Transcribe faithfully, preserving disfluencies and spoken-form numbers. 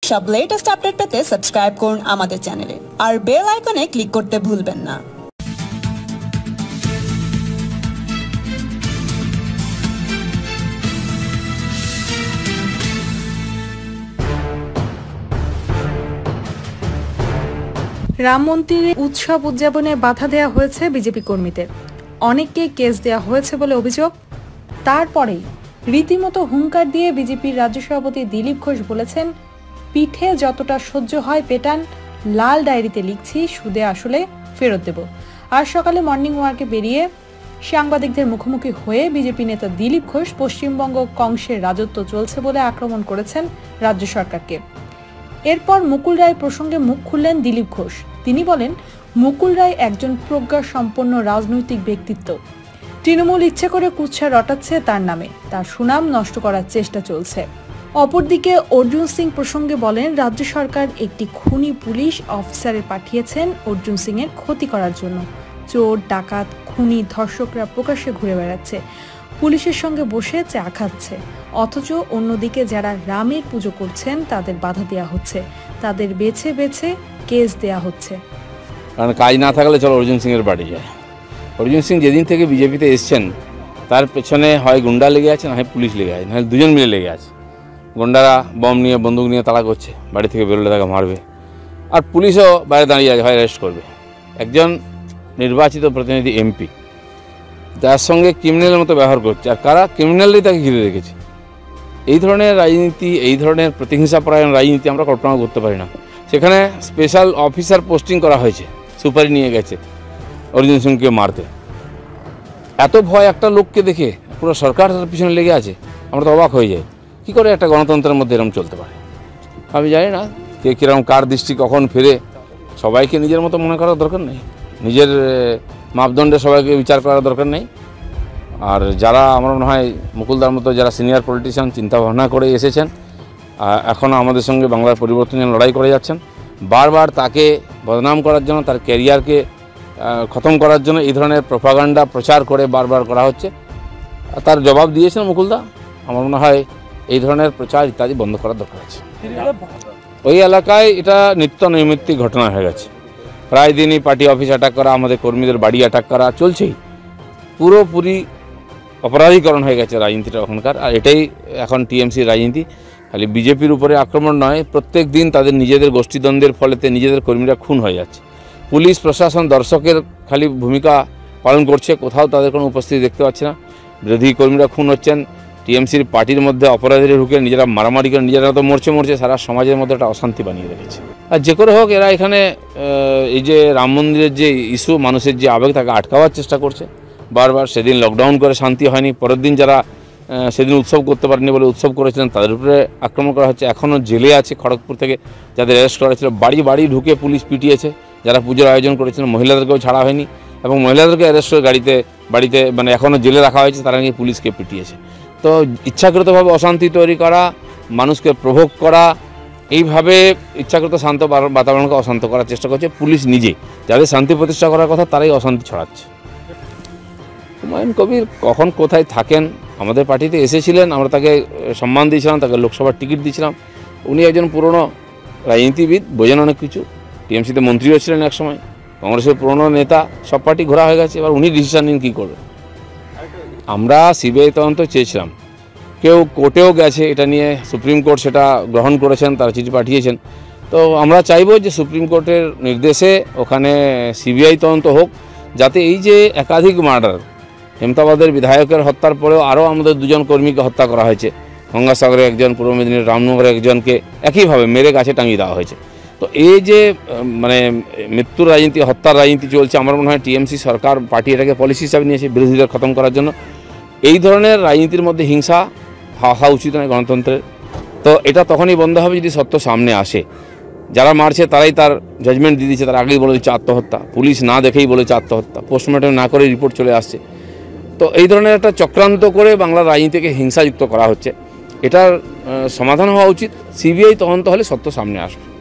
সব latest update পেতে subscribe করুন আমাদের চ্যানেলে আর বেল আইকনে ক্লিক করতে ভুলবেন না। রাম মন্দিরে উৎসব উদযাপনে বাধা দেওয়া হয়েছে বিজেপি কর্মীদের, অনেককে কেস দেওয়া হয়েছে বলে অভিযোগ। তারপরেই রীতিমতো হুঙ্কার দিয়ে বিজেপির রাজ্য সভাপতি দিলীপ ঘোষ বলেছেন, পিঠে যতটা সহ্য হয় পেটান, লাল ডায়েরিতে লিখছি, সুদে আসলে ফেরত দেব। আজ সকালে মর্নিং ওয়ার্কে বেরিয়ে সাংবাদিকদের মুখোমুখি হয়ে বিজেপি নেতা দিলীপ ঘোষ পশ্চিমবঙ্গ কংসের রাজত্ব চলছে বলে আক্রমণ করেছেন রাজ্য সরকারকে। এরপর মুকুল রায় প্রসঙ্গে মুখ খুললেন দিলীপ ঘোষ। তিনি বলেন, মুকুল রায় একজন প্রজ্ঞা সম্পন্ন রাজনৈতিক ব্যক্তিত্ব। তৃণমূল ইচ্ছে করে কুৎসা রটাচ্ছে তার নামে, তার সুনাম নষ্ট করার চেষ্টা চলছে। অপরদিকে অর্জুন সিং প্রসঙ্গে বলেন, রাজ্য সরকার একটি খুনি পুলিশ অফিসারে পাঠিয়েছেন অর্জুন সিং এর ক্ষতি করার জন্য। চোর, ডাকাত, খুনি, ধর্ষকরা প্রকাশ্যে ঘুরে বেড়াচ্ছে, পুলিশের সঙ্গে বসে চা খাচ্ছে, অথচ অন্যদিকে যারা রামের পুজো করছেন তাদের বাধা দেওয়া হচ্ছে, তাদের বেছে বেছে কেস দেওয়া হচ্ছে। কারণ কাজ না থাকলে চলো অর্জুন সিং এর বাড়ি যায়। অর্জুন সিং যেদিন থেকে বিজেপিতে এসছেন তার পেছনে হয় গুন্ডা লেগে আছে, না হয় পুলিশ লেগে আছে, না হয় দুজন মিলে লেগে আছে। গুন্ডারা বম নিয়ে বন্দুক নিয়ে তাড়া করছে, বাড়ি থেকে বেরোলে তাকে মারবে, আর পুলিশও বাইরে দাঁড়িয়ে আছে, হয় অ্যারেস্ট করবে। একজন নির্বাচিত প্রতিনিধি এমপি যার সঙ্গে ক্রিমিনালের মতো ব্যবহার করছে, আর কারা ক্রিমিনালই তাকে ঘিরে রেখেছে। এই ধরনের রাজনীতি, এই ধরনের প্রতিহিংসাপরায়ণ রাজনীতি আমরা কল্পনা করতে পারি না। সেখানে স্পেশাল অফিসার পোস্টিং করা হয়েছে, সুপারি নিয়ে গেছে অর্জুন সিংকে মারতে। এত ভয় একটা লোককে দেখে পুরো সরকার তার পিছনে লেগে আছে, আমরা তো অবাক হয়ে যাই। কী করে একটা গণতন্ত্রের মধ্যে এরকম চলতে পারে আমি জানি না। কে কীরকম কার দৃষ্টি কখন ফিরে, সবাইকে নিজের মতো মনে করার দরকার নেই, নিজের মাপদণ্ডে সবাইকে বিচার করার দরকার নেই। আর যারা আমার মনে হয় মুকুলদার মতো যারা সিনিয়র পলিটিশিয়ান চিন্তা ভাবনা করে এসেছেন, এখনও আমাদের সঙ্গে বাংলার পরিবর্তন নিয়ে লড়াই করে যাচ্ছেন, বারবার তাকে বদনাম করার জন্য, তার ক্যারিয়ারকে খতম করার জন্য এই ধরনের প্রোপাগান্ডা প্রচার করে বারবার করা হচ্ছে। তার জবাব দিয়েছেন মুকুলদা। আমার মনে হয় এই ধরনের প্রচার ইত্যাদি বন্ধ করার দরকার আছে। ওই এলাকায় এটা নিত্য নৈমিত্তিক ঘটনা হয়ে গেছে। প্রায় দিনই পার্টি অফিস অ্যাটাক করা, আমাদের কর্মীদের বাড়ি অ্যাটাক করা চলছেই। পুরোপুরি অপরাধীকরণ হয়ে গেছে রাজনীতিটা ওখানকার। আর এটাই এখন টিএমসির রাজনীতি। খালি বিজেপির উপরে আক্রমণ নয়, প্রত্যেক দিন তাদের নিজেদের গোষ্ঠীদ্বন্দ্বের ফলেতে নিজেদের কর্মীরা খুন হয়ে যাচ্ছে। পুলিশ প্রশাসন দর্শকের খালি ভূমিকা পালন করছে, কোথাও তাদের কোনো উপস্থিতি দেখতে পাচ্ছে না। বিরোধী কর্মীরা খুন হচ্ছেন, টিএমসির পার্টির মধ্যে অপরাধীরা ঢুকে নিজেরা মারামারি করে নিজেরা তো মরছে মরছে সারা সমাজের মধ্যে একটা অশান্তি বানিয়ে রেখেছে। আর যে করে হোক এরা এখানে এই যে রাম মন্দিরের যে ইস্যু, মানুষের যে আবেগ, তাকে আটকাবার চেষ্টা করছে বারবার। সেদিন লকডাউন করে শান্তি হয়নি, পরের দিন যারা সেদিন উৎসব করতে পারেনি বলে উৎসব করেছিলেন তাদের উপরে আক্রমণ করা হচ্ছে। এখনও জেলে আছে খড়গপুর থেকে যাদের অ্যারেস্ট করা হয়েছিল, বাড়ি বাড়ি ঢুকে পুলিশ পিটিয়েছে। যারা পুজোর আয়োজন করেছিলেন মহিলাদেরকেও ছাড়া হয়নি, এবং মহিলাদেরকে অ্যারেস্ট করে গাড়িতে বাড়িতে মানে এখনও জেলে রাখা হয়েছে, তারা নাকি পুলিশকে পিটিয়েছে। তো ইচ্ছাকৃতভাবে অশান্তি তৈরি করা, মানুষকে প্রভোগ করা, এইভাবে ইচ্ছাকৃত শান্ত বাতাবরণকে অশান্ত করার চেষ্টা করছে পুলিশ নিজে। যাদের শান্তি প্রতিষ্ঠা করার কথা তারাই অশান্তি ছড়াচ্ছে। হুমায়ুন কবির কখন কোথায় থাকেন, আমাদের পার্টিতে এসেছিলেন, আমরা তাকে সম্মান দিয়েছিলাম, তাকে লোকসভার টিকিট দিয়েছিলাম। উনি একজন পুরনো রাজনীতিবিদ, বোঝেন অনেক কিছু। টিএমসিতে মন্ত্রীও ছিলেন এক সময়, কংগ্রেসের পুরনো নেতা, সব পার্টি ঘোরা হয়ে গেছে। এবার উনি ডিসিশন নিন কী করবেন। আমরা সিবিআই তদন্ত চেয়েছিলাম, কেউ কোর্টেও গেছে এটা নিয়ে, সুপ্রিম কোর্ট সেটা গ্রহণ করেছেন, তারা চিঠি পাঠিয়েছেন। তো আমরা চাইব যে সুপ্রিম কোর্টের নির্দেশে ওখানে সিবিআই তদন্ত হোক, যাতে এই যে একাধিক মার্ডার, হেমতাবাদের বিধায়কের হত্যার পরেও আরও আমাদের দুজন কর্মীকে হত্যা করা হয়েছে, গঙ্গাসাগরে একজন, পূর্ব মেদিনীপুর রামনগরে একজনকে একইভাবে মেরে গাছে টাঙিয়ে দেওয়া হয়েছে। তো এই যে মানে মৃত্যুর রাজনীতি, হত্যার রাজনীতি চলছে, আমার মনে হয় টিএমসি সরকার পার্টি এটাকে পলিসি হিসাবে নিয়েছে বিরোধীদের খতম করার জন্য। এই ধরনের রাজনীতির মধ্যে হিংসা হওয়া উচিত নয় গণতন্ত্রের। তো এটা তখনই বন্ধ হবে যদি সত্য সামনে আসে। যারা মারছে তারাই তার জাজমেন্ট দিয়ে দিচ্ছে, তারা আগেই বলে দিচ্ছে আত্মহত্যা, পুলিশ না দেখেই বলেছে আত্মহত্যা, পোস্টমর্টম না করে রিপোর্ট চলে আসছে। তো এই ধরনের একটা চক্রান্ত করে বাংলার রাজনীতিকে হিংসাযুক্ত করা হচ্ছে। এটার সমাধান হওয়া উচিত, সিবিআই তদন্ত হলে সত্য সামনে আসবে।